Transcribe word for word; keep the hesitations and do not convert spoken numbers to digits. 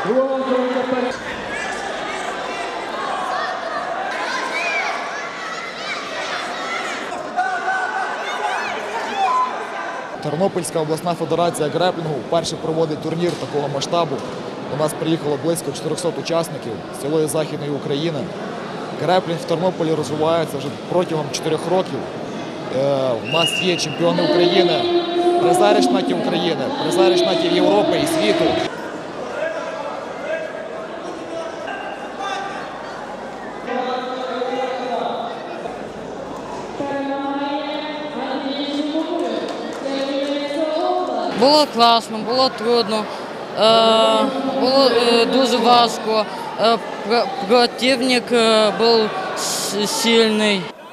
Тернопільська обласна федерація греплінгу вперше проводить турнір такого масштабу. До нас приїхало близько чотирьохсот учасників з цілої Західної України. Греплінг в Тернополі розвивається вже протягом чотирьох років. У нас є чемпіони України, призери штатів України, призери штатів Європи і світу. Було класно, було трудно, було дуже важко, противник був сильний.